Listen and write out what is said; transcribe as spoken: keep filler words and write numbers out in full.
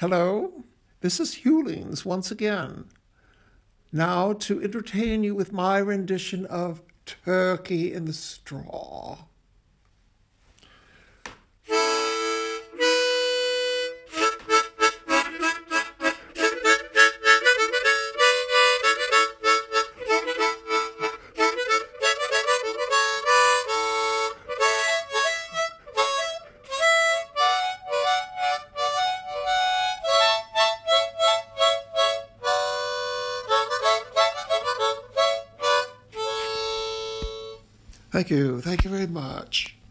Hello, this is Hewlings once again. Now to entertain you with my rendition of Turkey in the Straw. Thank you. Thank you very much.